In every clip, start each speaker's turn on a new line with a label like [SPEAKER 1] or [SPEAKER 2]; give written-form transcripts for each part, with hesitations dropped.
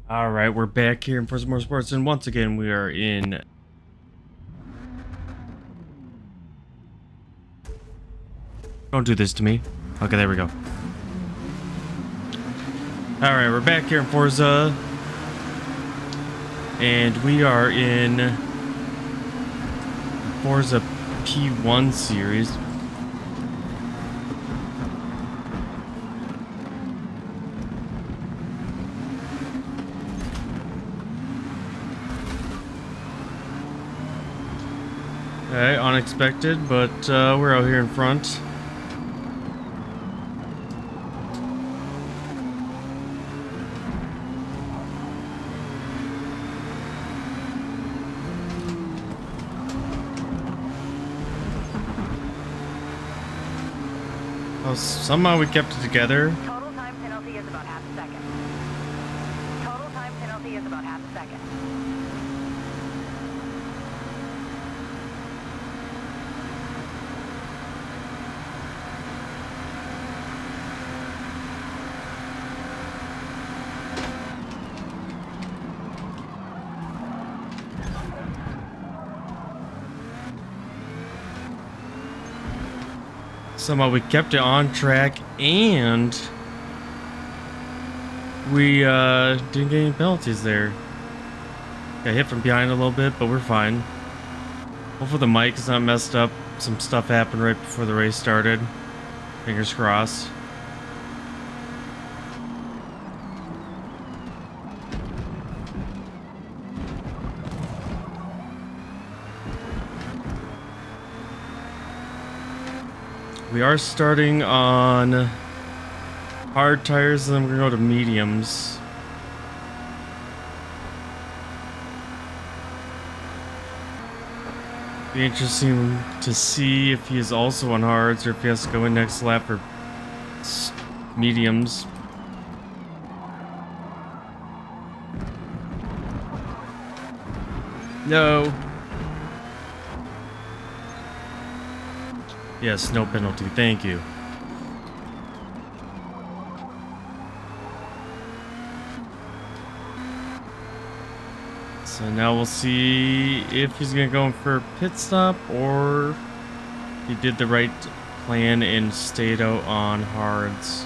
[SPEAKER 1] All right, we're back here in Forza Motorsport, and once again we are in. Don't do this to me. Okay, there we go. All right, we're back here in Forza, and we are in Forza P1 series. Okay, unexpected, but we're out here in front. Oh, somehow we kept it together.
[SPEAKER 2] Total time penalty is about half a second. Total time penalty is about half a second.
[SPEAKER 1] Somehow we kept it on track, and we didn't get any penalties there. Got hit from behind a little bit, but we're fine. Hopefully the mic is not messed up. Some stuff happened right before the race started. Fingers crossed. We are starting on hard tires, and then we're gonna go to mediums. Be interesting to see if he is also on hards or if he has to go in next lap for mediums. No. Yes, no penalty. Thank you. So now we'll see if he's gonna go in for a pit stop or he did the right plan and stayed out on hards.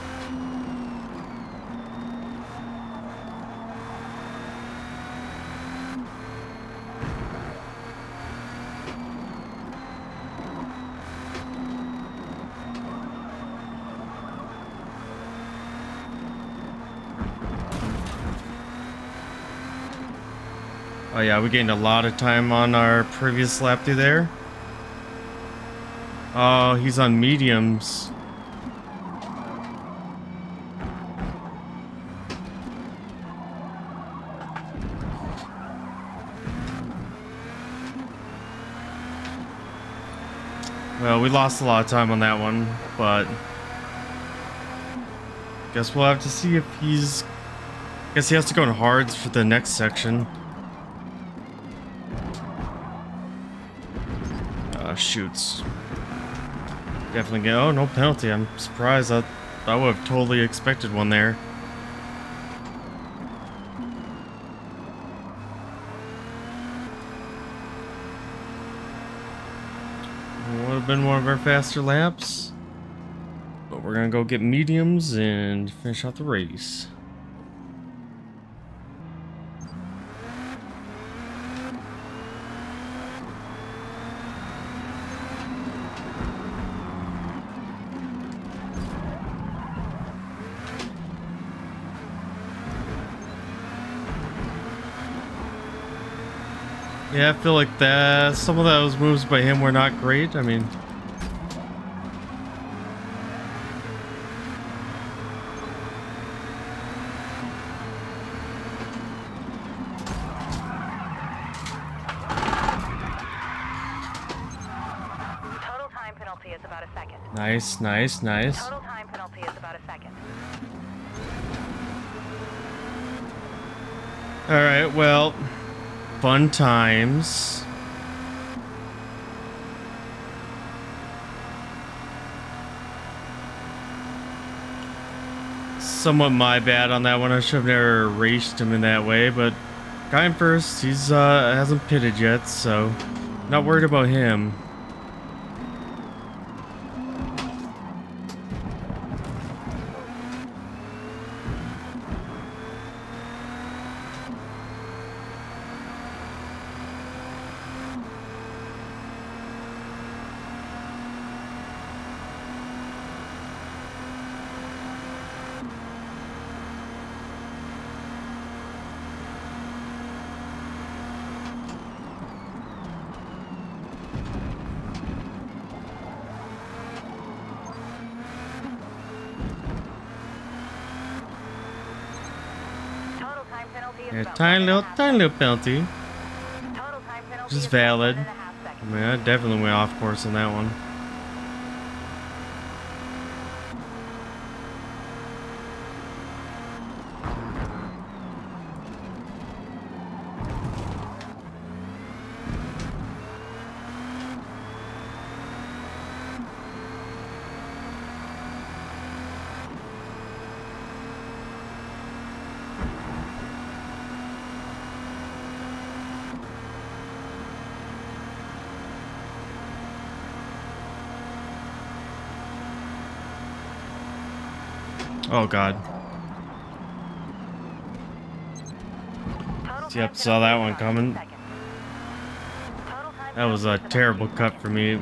[SPEAKER 1] Oh yeah, we gained a lot of time on our previous lap through there. Oh, he's on mediums. Well, we lost a lot of time on that one, but guess we'll have to see if he's... Guess he has to go in hards for the next section. Shoots. Definitely get. Oh, no penalty. I'm surprised. I would have totally expected one there. Would have been one of our faster laps. But we're gonna go get mediums and finish out the race. Yeah, I feel like that some of those moves by him were not great. I mean,
[SPEAKER 2] Total time penalty is about a second.
[SPEAKER 1] nice, nice, nice.
[SPEAKER 2] Total time penalty is about a second.
[SPEAKER 1] All right, well, fun times. somewhat my bad on that one. I should have never raced him in that way, but guy in first, he's hasn't pitted yet, so not worried about him. Yeah, tiny little penalty. Which is valid. I mean, I definitely went off course on that one. Oh god. Yep, saw that one coming. That was a terrible cut for me.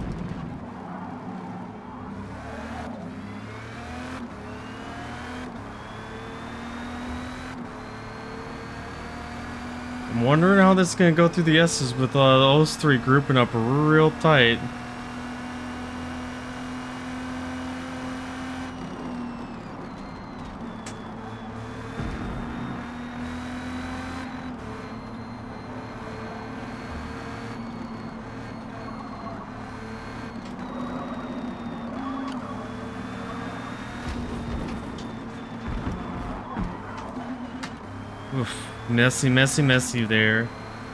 [SPEAKER 1] I'm wondering how this is gonna go through the S's with those three grouping up real tight. Oof, messy there.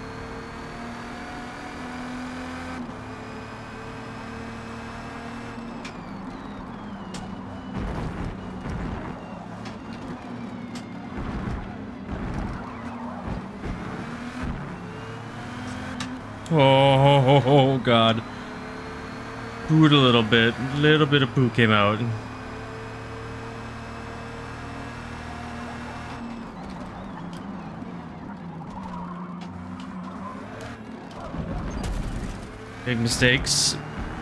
[SPEAKER 1] Oh god. Pooed a little bit of poo came out. Big mistakes.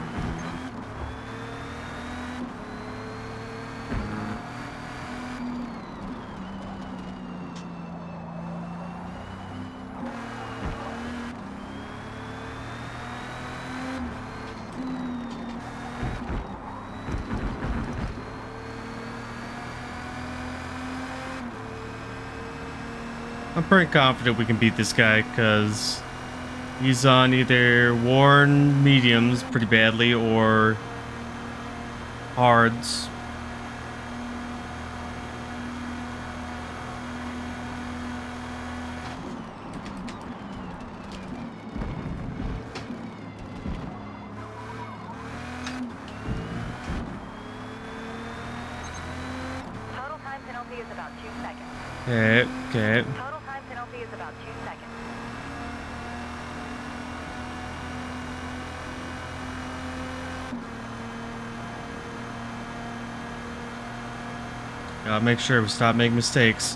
[SPEAKER 1] I'm pretty confident we can beat this guy because he's on either worn mediums pretty badly or hards.
[SPEAKER 2] Total time penalty is about 2 seconds.
[SPEAKER 1] Okay.
[SPEAKER 2] Total time penalty is about 2 seconds.
[SPEAKER 1] Gotta make sure we stop making mistakes.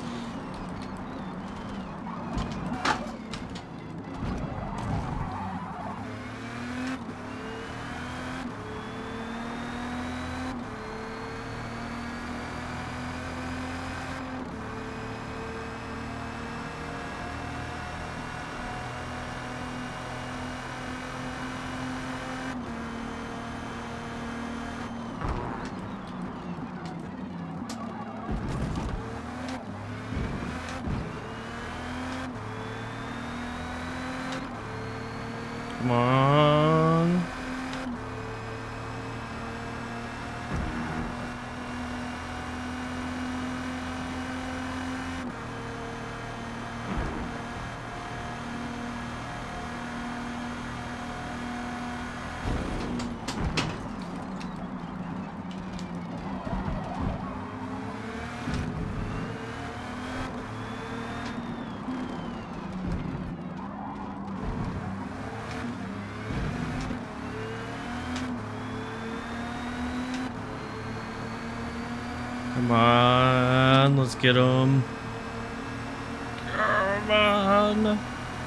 [SPEAKER 1] Come on. on, let's get him. Come on.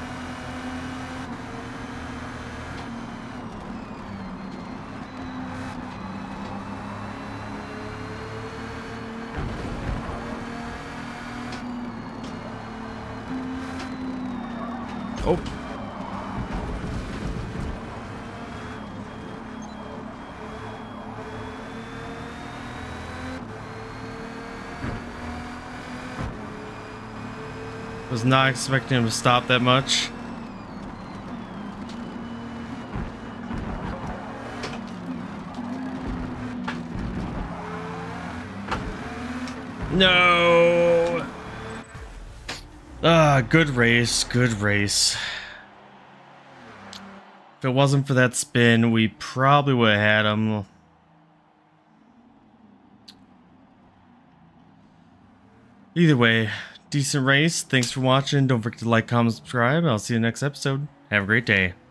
[SPEAKER 1] Oh. Was not expecting him to stop that much. No. Ah, good race, good race. If it wasn't for that spin, we probably would have had him. Either way, decent race. Thanks for watching. Don't forget to like, comment, subscribe. I'll see you next episode. Have a great day.